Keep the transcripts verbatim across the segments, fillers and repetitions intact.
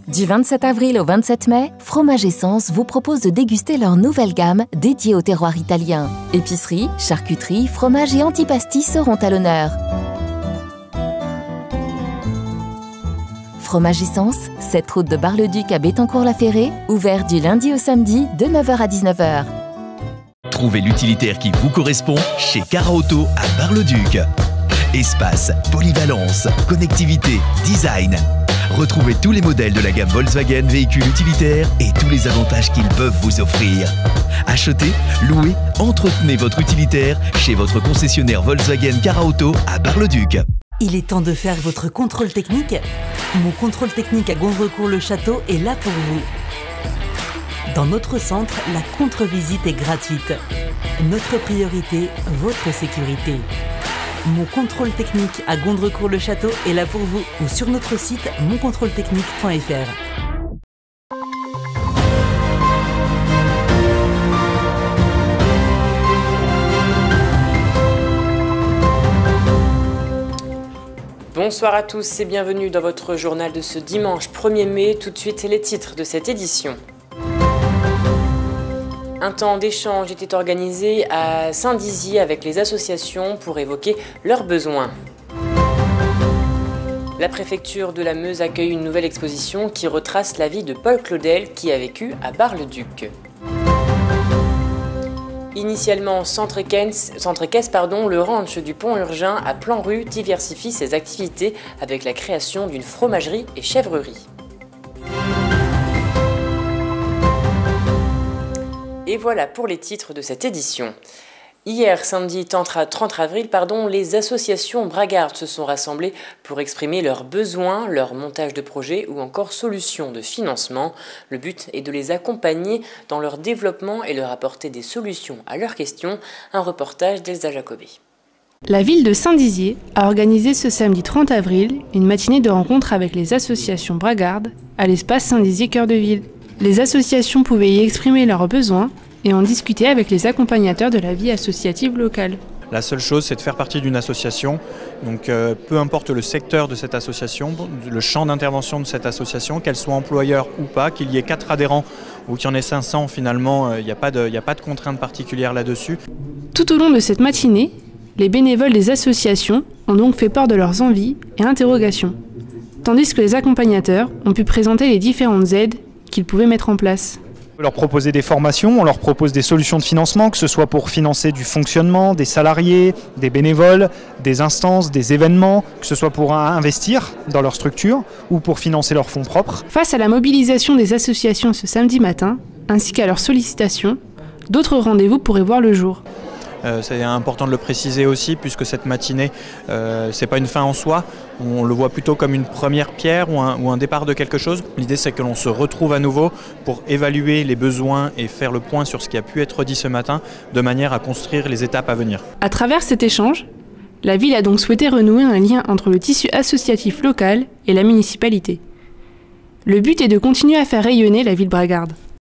Du vingt-sept avril au vingt-sept mai, Fromage Essence vous propose de déguster leur nouvelle gamme dédiée au terroir italien. Épicerie, charcuterie, fromage et antipasti seront à l'honneur. Fromage Essence, sept route de Bar-le-Duc à Bettencourt-la-Ferrée, ouvert du lundi au samedi de neuf heures à dix-neuf heures. Trouvez l'utilitaire qui vous correspond chez Cara Auto à Bar-le-Duc. Espace, polyvalence, connectivité, design. Retrouvez tous les modèles de la gamme Volkswagen véhicules utilitaires et tous les avantages qu'ils peuvent vous offrir. Achetez, louez, entretenez votre utilitaire chez votre concessionnaire Volkswagen Cara Auto à Bar-le-Duc. Il est temps de faire votre contrôle technique. Mon contrôle technique à Gondrecourt-le-Château est là pour vous. Dans notre centre, la contre-visite est gratuite. Notre priorité, votre sécurité. Mon contrôle technique à Gondrecourt-le-Château est là pour vous ou sur notre site mon contrôle technique point F R. Bonsoir à tous et bienvenue dans votre journal de ce dimanche premier mai. Tout de suite les titres de cette édition. Un temps d'échange était organisé à Saint-Dizier avec les associations pour évoquer leurs besoins. La préfecture de la Meuse accueille une nouvelle exposition qui retrace la vie de Paul Claudel qui a vécu à Bar-le-Duc. Initialement centre équestre, pardon, le ranch du Pont-Urgin à Plan-Rue diversifie ses activités avec la création d'une fromagerie et chèvrerie. Et voilà pour les titres de cette édition. Hier, samedi trente avril, pardon, les associations bragardes se sont rassemblées pour exprimer leurs besoins, leur montage de projets ou encore solutions de financement. Le but est de les accompagner dans leur développement et leur apporter des solutions à leurs questions. Un reportage d'Elsa Jacobé. La ville de Saint-Dizier a organisé ce samedi trente avril une matinée de rencontre avec les associations bragardes à l'espace Saint-Dizier Cœur de Ville. Les associations pouvaient y exprimer leurs besoins et en discuter avec les accompagnateurs de la vie associative locale. La seule chose, c'est de faire partie d'une association. Donc euh, peu importe le secteur de cette association, le champ d'intervention de cette association, qu'elle soit employeur ou pas, qu'il y ait quatre adhérents ou qu'il y en ait cinq cents, finalement, il euh, n'y a pas de, y a pas de contrainte particulière là-dessus. Tout au long de cette matinée, les bénévoles des associations ont donc fait part de leurs envies et interrogations, tandis que les accompagnateurs ont pu présenter les différentes aides qu'ils pouvaient mettre en place. On leur proposer des formations, on leur propose des solutions de financement, que ce soit pour financer du fonctionnement, des salariés, des bénévoles, des instances, des événements, que ce soit pour investir dans leur structure ou pour financer leurs fonds propres. Face à la mobilisation des associations ce samedi matin, ainsi qu'à leurs sollicitations, d'autres rendez-vous pourraient voir le jour. Euh, c'est important de le préciser aussi, puisque cette matinée, euh, c'est pas une fin en soi. On le voit plutôt comme une première pierre ou un, ou un départ de quelque chose. L'idée, c'est que l'on se retrouve à nouveau pour évaluer les besoins et faire le point sur ce qui a pu être dit ce matin, de manière à construire les étapes à venir. À travers cet échange, la ville a donc souhaité renouer un lien entre le tissu associatif local et la municipalité. Le but est de continuer à faire rayonner la ville bragarde.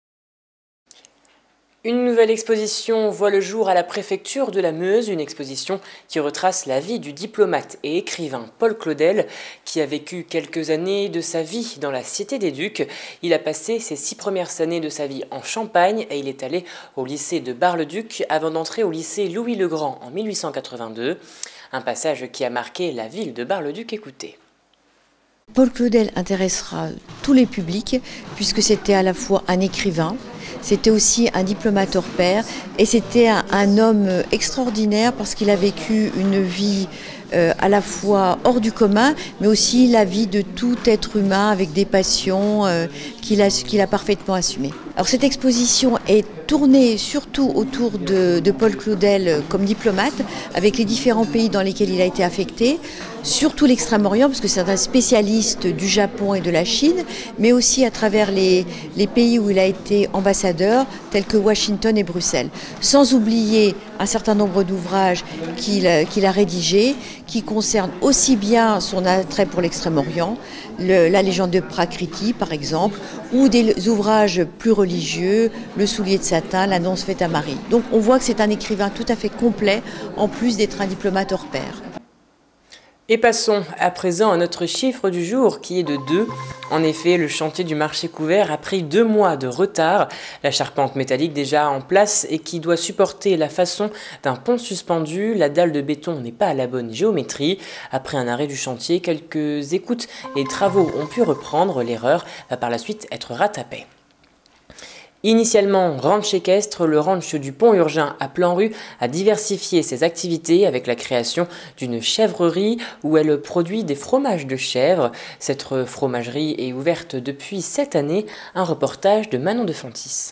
Une nouvelle exposition voit le jour à la préfecture de la Meuse, une exposition qui retrace la vie du diplomate et écrivain Paul Claudel, qui a vécu quelques années de sa vie dans la Cité des Ducs. Il a passé ses six premières années de sa vie en Champagne et il est allé au lycée de Bar-le-Duc avant d'entrer au lycée Louis-le-Grand en mille huit cent quatre-vingt-deux. Un passage qui a marqué la ville de Bar-le-Duc. Écoutez. Paul Claudel intéressera tous les publics puisque c'était à la fois un écrivain, c'était aussi un diplomate hors pair et c'était un, un homme extraordinaire parce qu'il a vécu une vie euh, à la fois hors du commun, mais aussi la vie de tout être humain avec des passions euh, qu'il a, qu'il a parfaitement assumées. Alors cette exposition est tournée surtout autour de, de Paul Claudel comme diplomate, avec les différents pays dans lesquels il a été affecté, surtout l'Extrême-Orient, parce que c'est un spécialiste du Japon et de la Chine, mais aussi à travers les, les pays où il a été ambassadeur, tels que Washington et Bruxelles. Sans oublier un certain nombre d'ouvrages qu'il qu'il a rédigés, qui concernent aussi bien son attrait pour l'Extrême-Orient, le, la légende de Prakriti par exemple, ou des ouvrages plus religieux, Le soulier de satin, L'annonce faite à Marie. Donc on voit que c'est un écrivain tout à fait complet, en plus d'être un diplomate hors pair. Et passons à présent à notre chiffre du jour qui est de deux. En effet, le chantier du marché couvert a pris deux mois de retard. La charpente métallique déjà en place et qui doit supporter la façon d'un pont suspendu, la dalle de béton n'est pas à la bonne géométrie. Après un arrêt du chantier, quelques écoutes et travaux ont pu reprendre. L'erreur va par la suite être rattrapée. Initialement ranch équestre, le ranch du Pont-Urgin à Plan-Rue a diversifié ses activités avec la création d'une chèvrerie où elle produit des fromages de chèvre. Cette fromagerie est ouverte depuis cette année. Un reportage de Manon de Fontis.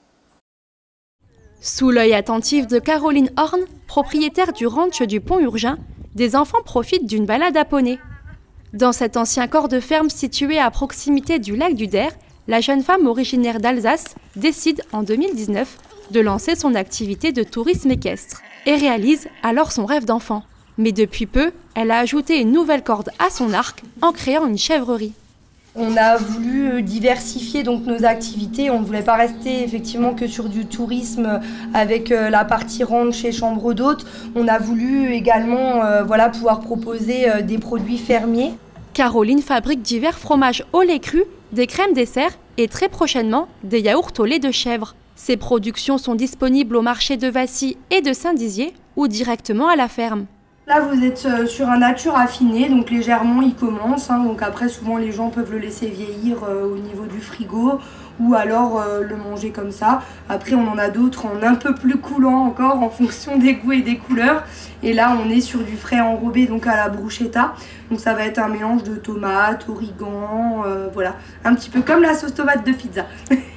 Sous l'œil attentif de Caroline Horn, propriétaire du ranch du Pont-Urgin, des enfants profitent d'une balade à poney. Dans cet ancien corps de ferme situé à proximité du lac du Der, la jeune femme originaire d'Alsace décide en deux mille dix-neuf de lancer son activité de tourisme équestre et réalise alors son rêve d'enfant. Mais depuis peu, elle a ajouté une nouvelle corde à son arc en créant une chèvrerie. On a voulu diversifier donc nos activités, on ne voulait pas rester effectivement que sur du tourisme avec la partie ranch et chambre d'hôtes. On a voulu également euh, voilà, pouvoir proposer euh, des produits fermiers. Caroline fabrique divers fromages au lait cru, des crèmes dessert et très prochainement des yaourts au lait de chèvre. Ces productions sont disponibles au marché de Vassy et de Saint-Dizier ou directement à la ferme. Là vous êtes sur un nature affiné, donc légèrement il commence, hein, donc après souvent les gens peuvent le laisser vieillir euh, au niveau du frigo ou alors euh, le manger comme ça. Après on en a d'autres en un peu plus coulant encore en fonction des goûts et des couleurs. Et là on est sur du frais enrobé donc à la bruschetta, donc ça va être un mélange de tomates, origan, euh, voilà, un petit peu comme la sauce tomate de pizza.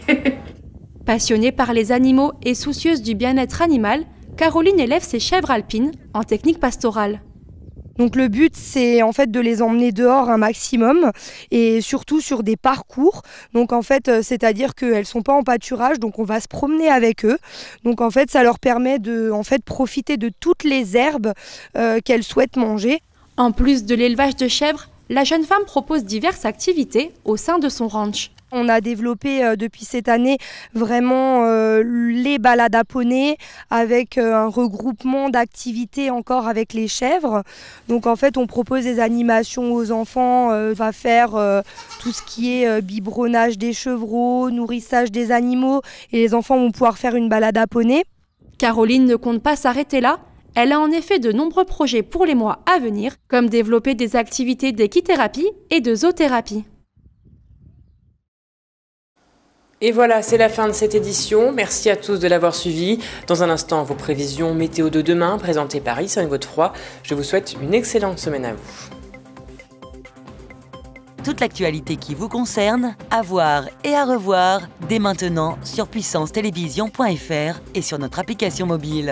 Passionnée par les animaux et soucieuse du bien-être animal, Caroline élève ses chèvres alpines en technique pastorale. Donc le but c'est en fait de les emmener dehors un maximum et surtout sur des parcours. Donc en fait c'est-à-dire qu'elles sont pas en pâturage, donc on va se promener avec eux. Donc en fait ça leur permet de en fait profiter de toutes les herbes euh, qu'elles souhaitent manger. En plus de l'élevage de chèvres, la jeune femme propose diverses activités au sein de son ranch. On a développé euh, depuis cette année vraiment euh, les balades à poney avec euh, un regroupement d'activités encore avec les chèvres. Donc en fait on propose des animations aux enfants, euh, on va faire euh, tout ce qui est euh, biberonnage des chevreaux, nourrissage des animaux et les enfants vont pouvoir faire une balade à poney. Caroline ne compte pas s'arrêter là. Elle a en effet de nombreux projets pour les mois à venir, comme développer des activités d'équithérapie et de zoothérapie. Et voilà, c'est la fin de cette édition. Merci à tous de l'avoir suivi. Dans un instant, vos prévisions météo de demain, présentées par Issa Godefroy. Je vous souhaite une excellente semaine à vous. Toute l'actualité qui vous concerne, à voir et à revoir dès maintenant sur puissance télévision point F R et sur notre application mobile.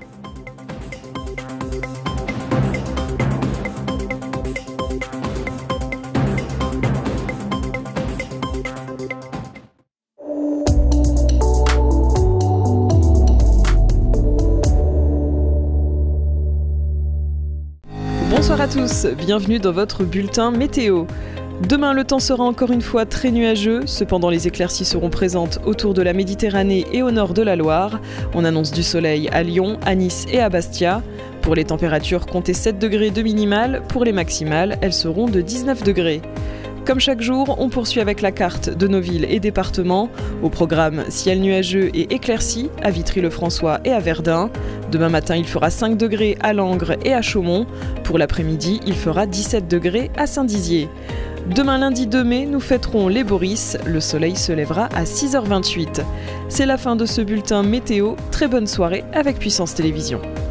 Bonsoir à tous, bienvenue dans votre bulletin météo. Demain, le temps sera encore une fois très nuageux, cependant les éclaircies seront présentes autour de la Méditerranée et au nord de la Loire. On annonce du soleil à Lyon, à Nice et à Bastia. Pour les températures, comptez sept degrés de minimales, pour les maximales, elles seront de dix-neuf degrés. Comme chaque jour, on poursuit avec la carte de nos villes et départements. Au programme, ciel nuageux et éclairci à Vitry-le-François et à Verdun. Demain matin, il fera cinq degrés à Langres et à Chaumont. Pour l'après-midi, il fera dix-sept degrés à Saint-Dizier. Demain lundi deux mai, nous fêterons les Boris. Le soleil se lèvera à six heures vingt-huit. C'est la fin de ce bulletin météo. Très bonne soirée avec Puissance Télévision.